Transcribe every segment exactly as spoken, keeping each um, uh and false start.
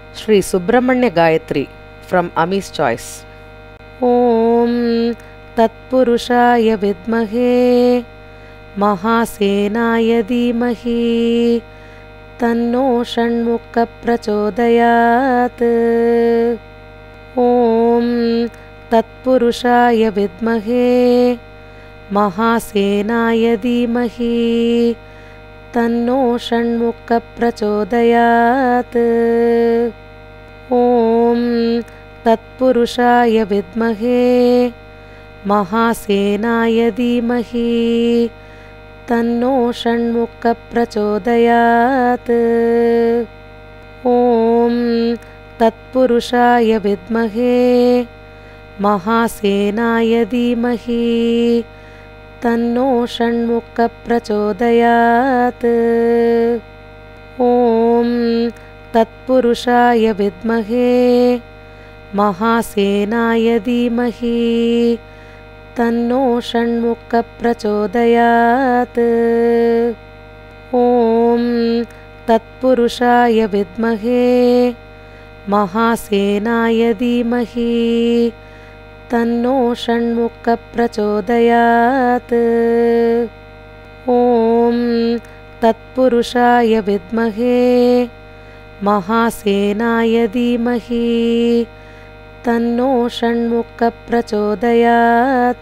Sri Subramanya Gayatri from Ami's Choice. Om Tatpurushaya Vidmahe Mahasenaya Dhimahi Tanno Shanmukha Prachodayat. Om Tatpurushaya Vidmahe Mahasenaya Dhimahi Tanno Shanmukha Prachodayat. Om Tatpurushaya Vidmahe Mahasenaya Dhimahi Tanno Shanmukha Prachodayat. Om Tatpurushaya Vidmahe Mahasenaya Dhimahi Tanno Shanmukha Prachodayat. Om Tatpurushaya Vidmahe Mahasenaya Dhimahi Tanno Shanmukha Prachodayat. Om Tatpurushaya Vidmahe Mahasenaya Dhimahi Tanno Shanmukha Prachodayat. Om Tatpurushaya Vidmahe Mahasenaya Dhimahi Tanno Shanmukha Prachodayat.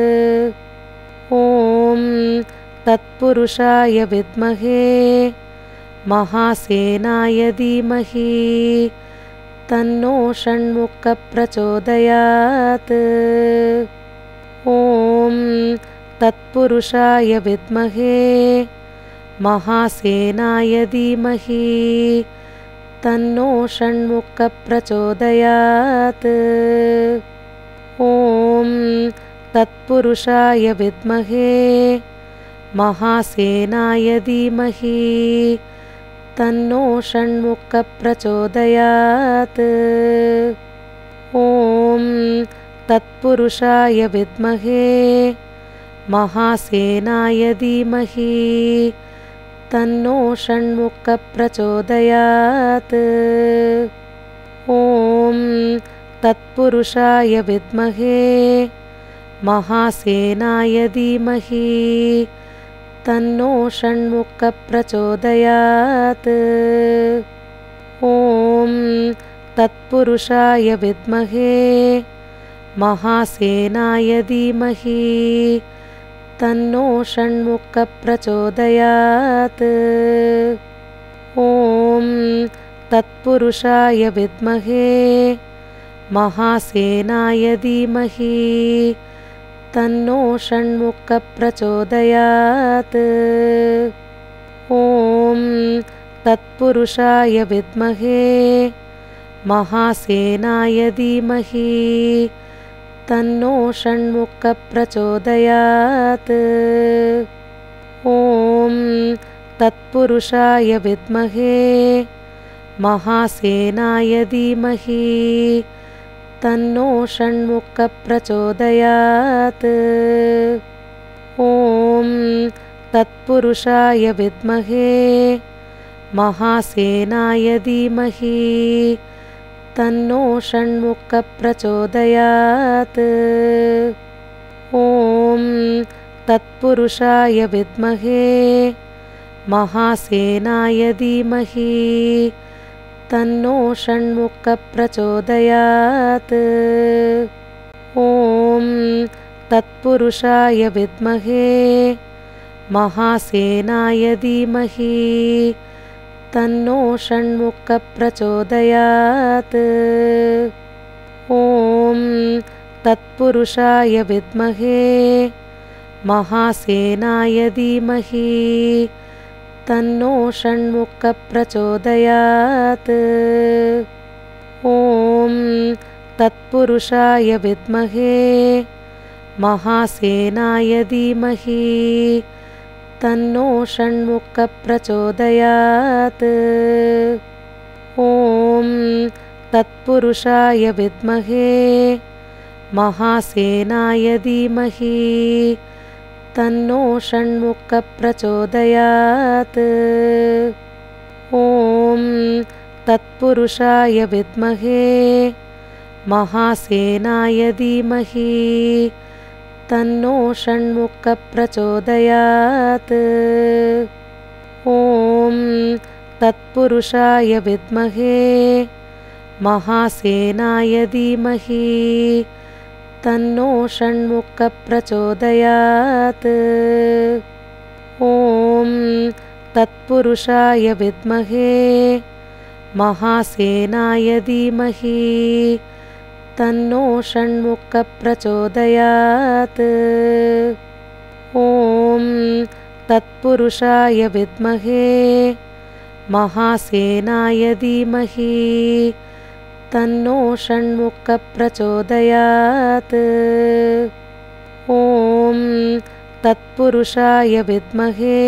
Om Tatpurushaya Vidmahe Mahasenaya Dhimahi Tanno Shanmukha Prachodayat. Om Tatpurushaya Vidmahe Mahasenaya Dhimahi Tanno Shanmukha Prachodayat. Om Tatpurushaya Vidmahe Mahasenaya Dhimahi Tanno Shanmukha Prachodayat. Om Tatpurushaya Vidmahe Mahasenaya Dhimahi Tanno Shanmukha Prachodayat. Om Tatpurushaya Vidmahe Mahasenaya Dhimahi Tanno Shanmukha Prachodayat. Om Tatpurushaya Vidmahe Mahasenaya Dhimahi Tanno Shanmukha Prachodayat. Om Tatpurushaya Vidmahe Mahasenaya Dhimahi Tanno Shanmukha Prachodayat. Om Tatpurushaya Vidmahe Mahasenaya Dhimahi Tanno Shanmukha Prachodayat. Om Tatpurushaya Vidmahe Mahasenaya Dhimahi Tanno Shanmukha Prachodayat. Om Tatpurushaya Vidmahe Mahasenaya Dhimahi Tanno Shanmukha Prachodayat. Om Tatpurushaya Vidmahe Mahasenaya Dhimahi Tanno Shanmukha Prachodayat. Om Tatpurushaya Vidmahe Mahasenaya Dhimahi Tanno Shanmukha Prachodayat. Om Tatpurushaya Vidmahe Mahasenaya Dhimahi Tanno Shanmukha Prachodayat. Om Tatpurushaya Vidmahe Mahasenaya Dhimahi Tanno Shanmukha Prachodayat. Om Tatpurushaya Vidmahe Mahasenaya Dhimahi Tanno Shanmukha Prachodayat. Om तत्पुरुषाय विद्महे महासेनाय धीमहि तन्नो षण्मुखः प्रचोदयात्। ॐ तत्पुरुषाय विद्महे महासेनाय धीमहि तन्नो षण्मुखः प्रचोदयात्। ॐ तत्पुरुषाय विद्महे महासेनाय धीमहि तन्नो षण्मुखः प्रचोदयात्। ॐ तत्पुरुषाय विद्महे महासेनाय धीमहि तन्नो षण्मुखः प्रचोदयात्। ॐ तत्पुरुषाय विद्महे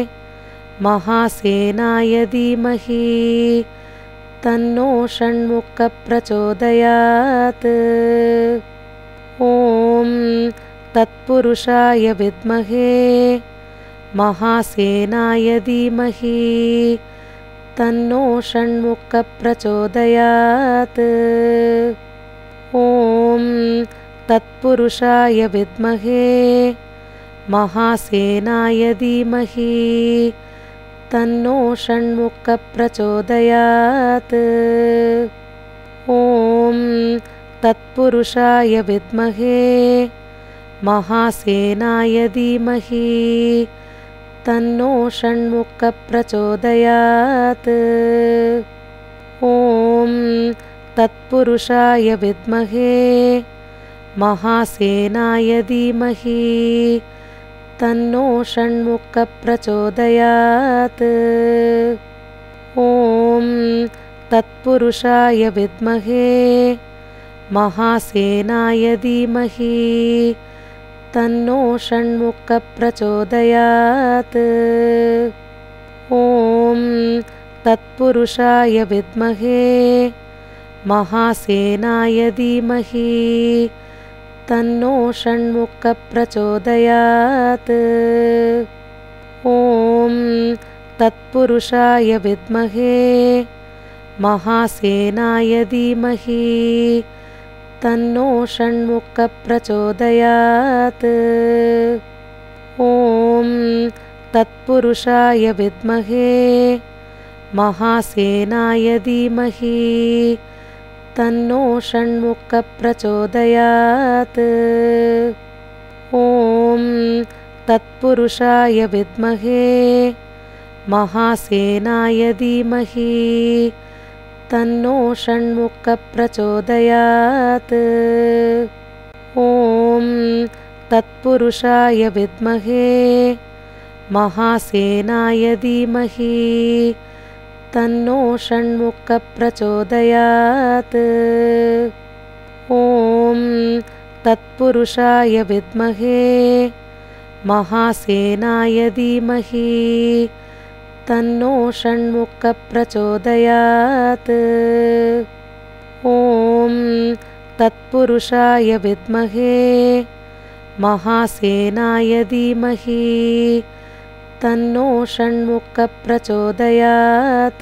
महासेनाय धीमहि तन्नो षण्मुखः प्रचोदयात्। ॐ तत्पुरुषाय विद्महे महासेनाय धीमहि तन्नो षण्मुखः प्रचोदयात्। ॐ तत्पुरुषाय विद्महे महासेनाय धीमहि तन्नो षण्मुखः प्रचोदयात्। ॐ तत्पुरुषाय विद्महे महासेनाय धीमहि तन्नो षण्मुखः प्रचोदयात्। ॐ तत्पुरुषाय विद्महे महासेनाय धीमहि तन्नो षण्मुखः प्रचोदयात्। ॐ तत्पुरुषाय विद्महे महासेनाय धीमहि तन्नो षण्मुखः प्रचोदयात्। ॐ तत्पुरुषाय विद्महे महासेनाय धीमहि तन्नो षण्मुखः प्रचोदयात्। ॐ तत्पुरुषाय विद्महे महासेनाय धीमहि तन्नो षण्मुखः प्रचोदयात्। ॐ तत्पुरुषाय विद्महे महासेनाय धीमहि तन्नो षण्मुखः प्रचोदयात्। ॐ तत्पुरुषाय विद्महे महासेनाय धीमहि तन्नो षण्मुखः प्रचोदयात्। ॐ तत्पुरुषाय विद्महे महासेनाय धीमहि तन्नो षण्मुखः प्रचोदयात्। ॐ तत्पुरुषाय विद्महे महासेनाय धीमहि तन्नो षण्मुखः प्रचोदयात्। ॐ तत्पुरुषाय विद्महे महासेनाय धीमहि तन्नो षण्मुखः प्रचोदयात्।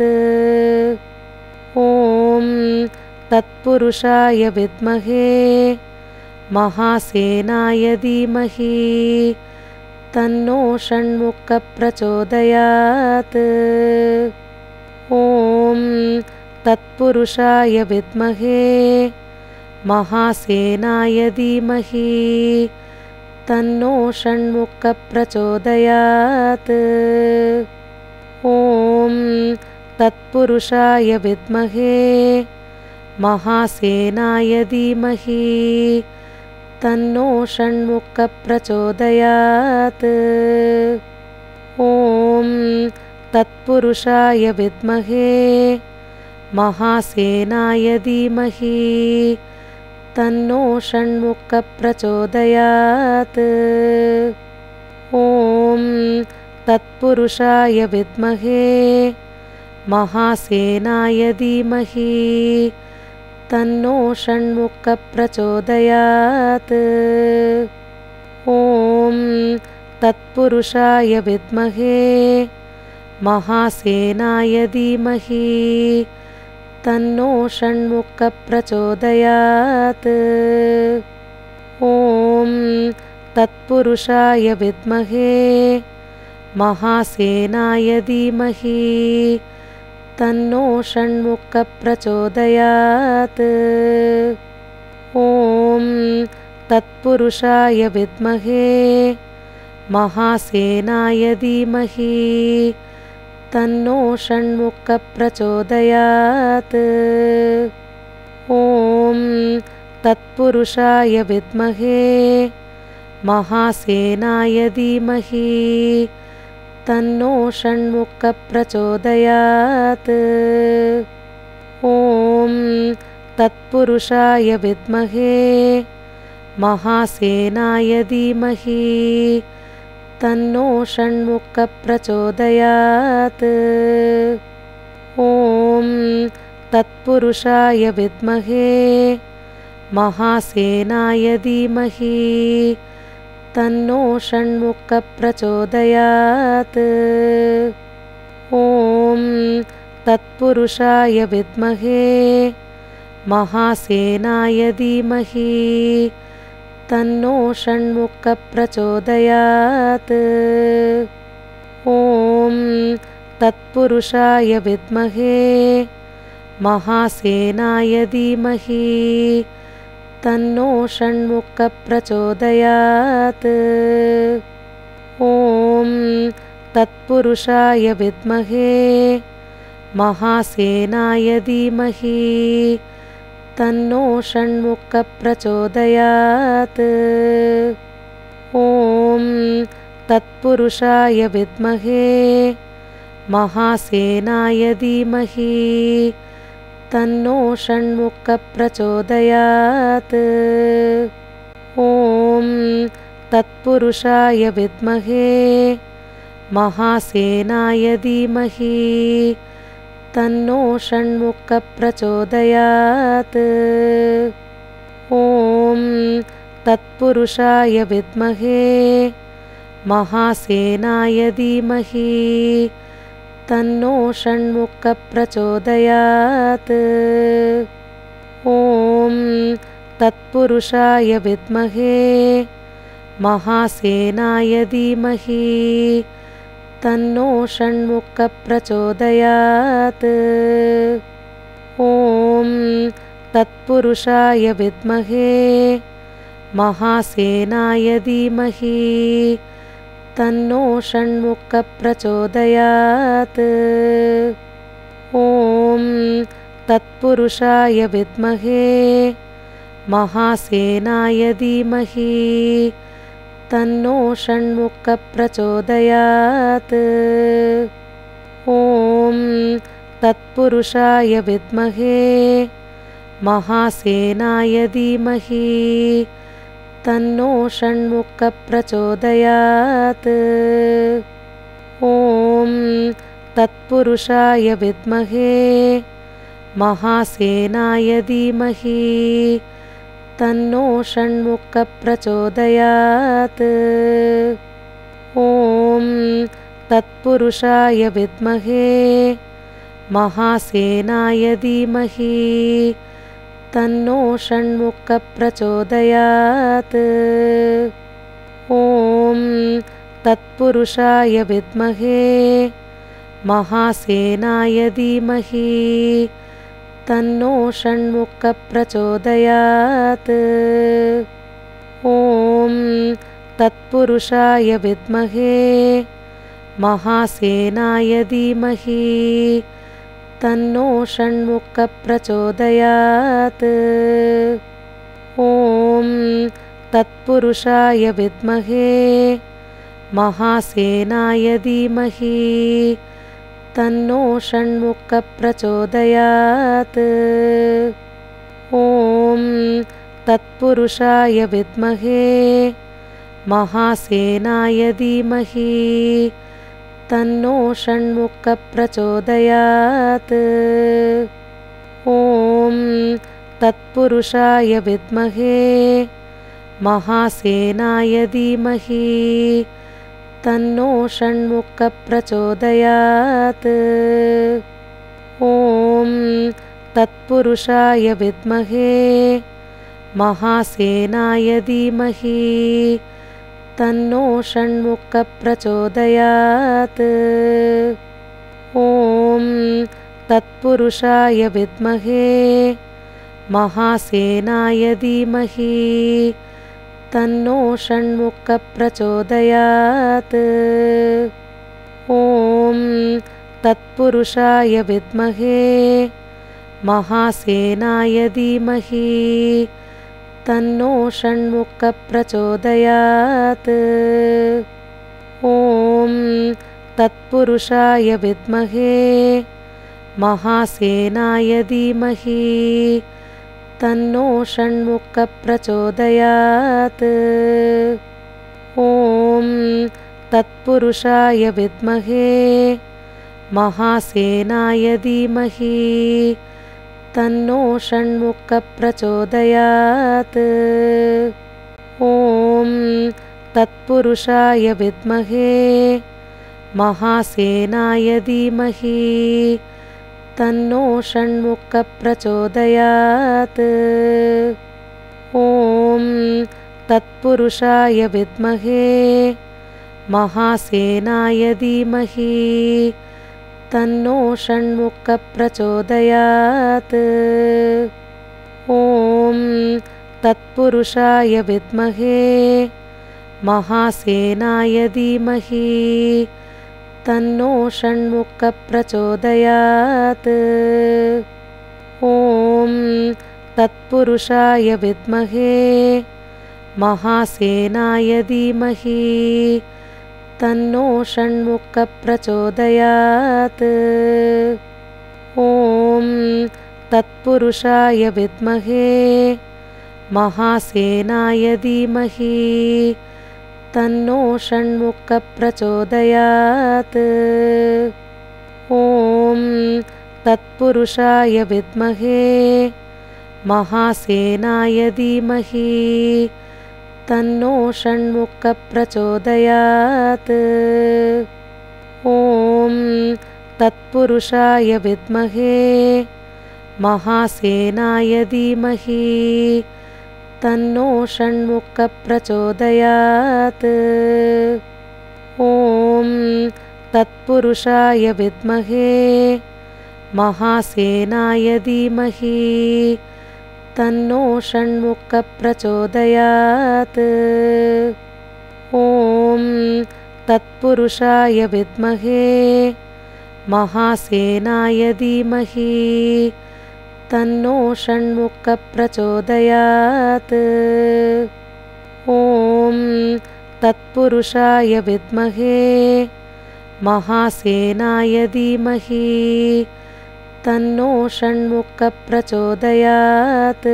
ॐ तत्पुरुषाय विद्महे महासेनाय धीमहि तन्नो षण्मुखः प्रचोदयात्। ॐ तत्पुरुषाय विद्महे महासेनाय धीमहि तन्नो षण्मुखः प्रचोदयात्। ॐ तत्पुरुषाय विद्महे महासेनाय धीमहि तन्नो षण्मुखः प्रचोदयात्। ॐ तत्पुरुषाय विद्महे महासेनाय धीमहि तन्नो षण्मुखः प्रचोदयात्। ॐ तत्पुरुषाय विद्महे महासेनाय धीमहि तन्नो षण्मुखः प्रचोदयात्। ॐ तत्पुरुषाय विद्महे महासेनाय धीमहि तन्नो षण्मुखः प्रचोदयात्। ॐ तत्पुरुषाय विद्महे महासेनाय धीमहि तन्नो षण्मुखः प्रचोदयात्। ॐ तत्पुरुषाय विद्महे महासेनाय धीमहि तन्नो षण्मुखः प्रचोदयात्। ॐ तत्पुरुषाय विद्महे महासेनाय धीमहि तन्नो षण्मुखः प्रचोदयात्। ॐ तत्पुरुषाय विद्महे महासेनाय धीमहि तन्नो षण्मुखः प्रचोदयात्। ॐ तत्पुरुषाय विद्महे महासेनाय धीमहि तन्नो षण्मुखः प्रचोदयात्। ॐ तत्पुरुषाय विद्महे महासेनाय धीमहि तन्नो षण्मुखः प्रचोदयात्। ॐ तत्पुरुषाय विद्महे महासेनाय धीमहि तन्नो षण्मुखः प्रचोदयात्। ॐ तत्पुरुषाय विद्महे महासेनाय धीमहि तन्नो षण्मुखः प्रचोदयात्। ॐ तत्पुरुषाय विद्महे महासेनाय धीमहि तन्नो षण्मुखः प्रचोदयात्। ॐ तत्पुरुषाय विद्महे महासेनाय धीमहि तन्नो षण्मुखः प्रचोदयात्। ॐ तत्पुरुषाय विद्महे महासेनाय धीमहि तन्नो षण्मुखः प्रचोदयात्। ॐ तत्पुरुषाय विद्महे महासेनाय धीमहि तन्नो षण्मुखः प्रचोदयात्। ॐ तत्पुरुषाय विद्महे महासेनाय धीमहि तन्नो षण्मुखः प्रचोदयात्। ॐ तत्पुरुषाय विद्महे महासेनाय धीमहि तन्नो षण्मुखः प्रचोदयात्। ॐ तत्पुरुषाय विद्महे महासेनाय धीमहि तन्नो षण्मुखः प्रचोदयात्। ॐ तत्पुरुषाय विद्महे महासेनाय धीमहि तन्नो षण्मुखः प्रचोदयात्। ॐ तत्पुरुषाय विद्महे महासेनाय धीमहि तन्नो षण्मुखः प्रचोदयात्। ॐ तत्पुरुषाय विद्महे महासेनाय धीमहि तन्नो षण्मुखः प्रचोदयात्। ॐ तत्पुरुषाय विद्महे महासेनाय धीमहि तन्नो षण्मुखः प्रचोदयात्। ॐ तत्पुरुषाय विद्महे महासेनाय धीमहि तन्नो षण्मुखः प्रचोदयात्। ॐ तत्पुरुषाय विद्महे महासेनाय धीमहि तन्नो षण्मुखः प्रचोदयात्। ॐ तत्पुरुषाय विद्महे महासेनाय धीमहि तन्नो षण्मुखः प्रचोदयात्। ॐ तत्पुरुषाय विद्महे महासेनाय धीमहि तन्नो षण्मुखः प्रचोदयात्। ॐ तत्पुरुषाय विद्महे महासेनाय धीमहि तन्नो षण्मुखः प्रचोदयात्। ॐ तत्पुरुषाय विद्महे महासेनाय धीमहि तन्नो षण्मुखः प्रचोदयात्। ॐ तत्पुरुषाय विद्महे महासेनाय धीमहि तन्नो षण्मुखः प्रचोदयात्। ॐ तत्पुरुषाय विद्महे महासेनाय धीमहि तन्नो षण्मुखः प्रचोदयात्। ॐ तत्पुरुषाय विद्महे महासेनाय धीमहि तन्नो षण्मुखः प्रचोदयात्। ॐ तत्पुरुषाय विद्महे महासेनाय धीमहि तन्नो षण्मुखः प्रचोदयात्। ॐ तत्पुरुषाय विद्महे महासेनाय धीमहि तन्नो षण्मुखः प्रचोदयात्। ॐ तत्पुरुषाय विद्महे महासेनाय धीमहि तन्नो षण्मुखः प्रचोदयात्। ॐ तत्पुरुषाय विद्महे महासेनाय धीमहि तन्नो षण्मुखः प्रचोदयात्। ॐ तत्पुरुषाय विद्महे महासेनाय धीमहि तन्नो षण्मुखः प्रचोदयात्। ॐ तत्पुरुषाय विद्महे महासेनाय धीमहि तन्नो षण्मुखः प्रचोदयात्। ॐ तत्पुरुषाय विद्महे महासेनाय धीमहि तन्नो षण्मुखः प्रचोदयात्। ॐ तत्पुरुषाय विद्महे महासेनाय धीमहि तन्नो षण्मुखः प्रचोदयात्। ॐ तत्पुरुषाय विद्महे महासेनाय धीमहि तन्नो षण्मुखः प्रचोदयात्।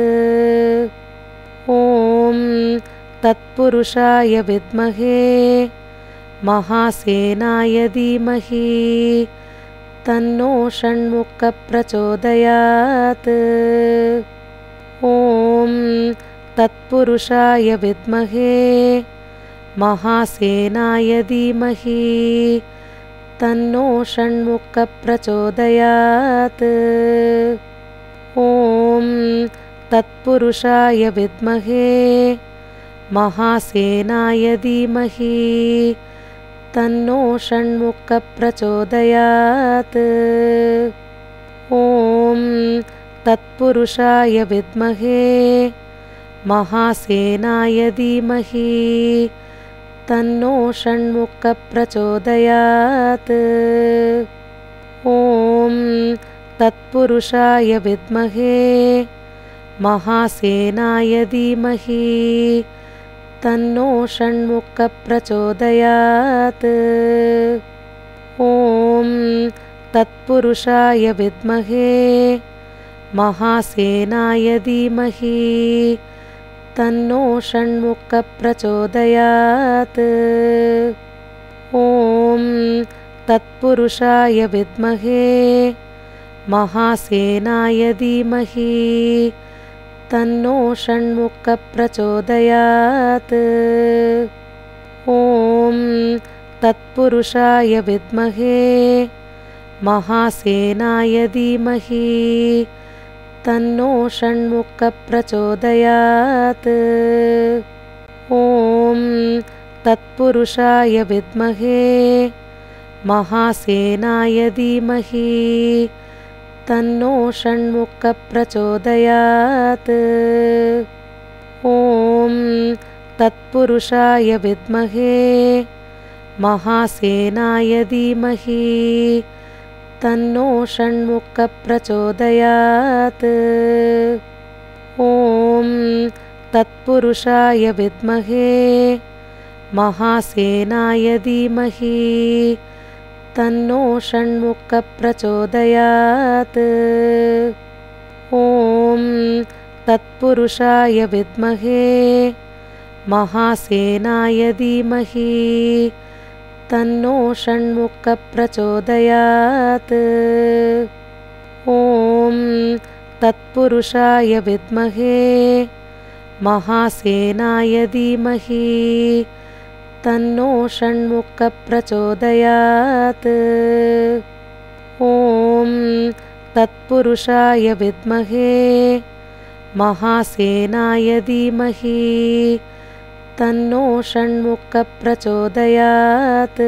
ॐ तत्पुरुषाय विद्महे महासेनाय धीमहि तन्नो षण्मुखः प्रचोदयात्। ॐ तत्पुरुषाय विद्महे महासेनाय धीमहि तन्नो षण्मुखः प्रचोदयात्। ॐ तत्पुरुषाय विद्महे महासेनाय धीमहि तन्नो षण्मुखः प्रचोदयात्। ॐ तत्पुरुषाय विद्महे महासेनाय धीमहि तन्नो षण्मुखः प्रचोदयात्। ॐ तत्पुरुषाय विद्महे महासेनाय धीमहि तन्नो षण्मुखः प्रचोदयात्। ॐ तत्पुरुषाय विद्महे महासेनाय धीमहि तन्नो षण्मुखः प्रचोदयात्। ॐ तत्पुरुषाय विद्महे महासेनाय धीमहि तन्नो षण्मुखः प्रचोदयात्। ॐ तत्पुरुषाय विद्महे महासेनाय धीमहि तन्नो षण्मुखः प्रचोदयात्। ॐ तत्पुरुषाय विद्महे महासेनाय धीमहि तन्नो षण्मुखः प्रचोदयात्। ॐ तत्पुरुषाय विद्महे महासेनाय धीमहि तन्नो षण्मुखः प्रचोदयात्। ॐ तत्पुरुषाय विद्महे महासेनाय धीमहि तन्नो षण्मुखः प्रचोदयात्। ॐ तत्पुरुषाय विद्महे महासेनाय धीमहि तन्नो षण्मुखः प्रचोदयात्। ॐ तत्पुरुषाय विद्महे महासेनाय धीमहि तन्नो षण्मुखः प्रचोदयात्। ॐ तत्पुरुषाय विद्महे महासेनाय धीमहि तन्नो षण्मुखः प्रचोदयात्।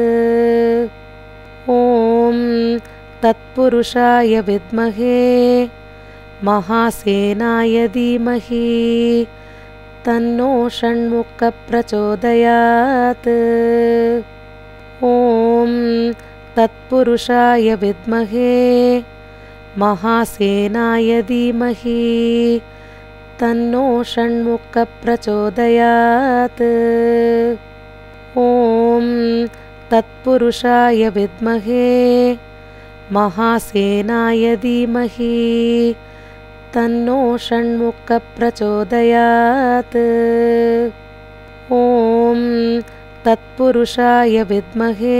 ॐ तत्पुरुषाय विद्महे महासेनाय धीमहि तन्नो षण्मुखः प्रचोदयात्। ॐ तत्पुरुषाय विद्महे महासेनाय धीमहि तन्नो षण्मुखः प्रचोदयात्। ॐ तत्पुरुषाय विद्महे महासेनाय धीमहि तन्नो षण्मुखः प्रचोदयात्। ॐ तत्पुरुषाय विद्महे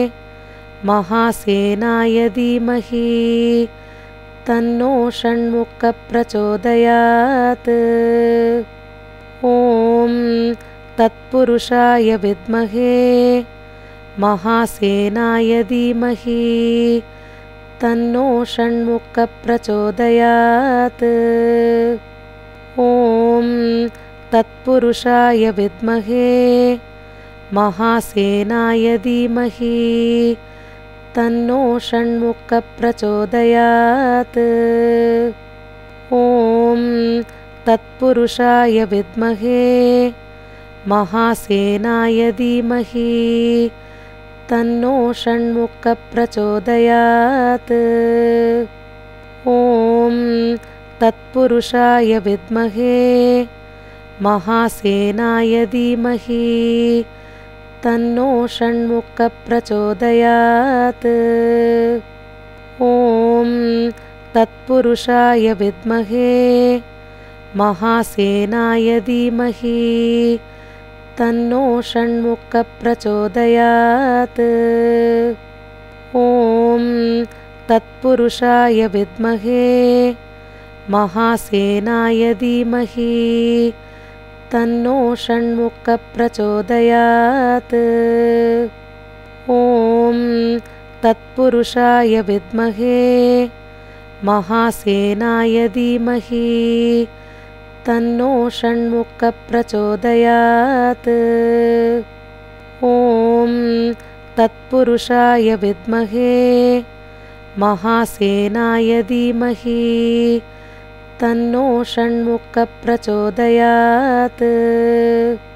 महासेनाय धीमहि तन्नो षण्मुखः प्रचोदयात्। ॐ तत्पुरुषाय विद्महे महासेनाय धीमहि तन्नो षण्मुखः प्रचोदयात्। ॐ तत्पुरुषाय विद्महे महासेनाय धीमहि तन्नो षण्मुखः प्रचोदयात्। ॐ तत्पुरुषाय विद्महे महासेनाय धीमहि तन्नो षण्मुखः प्रचोदयात्। ॐ तत्पुरुषाय विद्महे महासेनाय धीमहि तन्नो षण्मुखः प्रचोदयात्। ॐ तत्पुरुषाय विद्महे महासेनाय धीमहि तन्नो षण्मुखः प्रचोदयात्। ॐ तत्पुरुषाय विद्महे महासेनाय धीमहि तन्नो षण्मुखः प्रचोदयात्। ॐ तत्पुरुषाय विद्महे महासेनाय धीमहि तन्नो षण्मुखः प्रचोदयात्। ॐ तत्पुरुषाय विद्महे महासेनाय धीमहि तन्नो षण्मुखः प्रचोदयात्।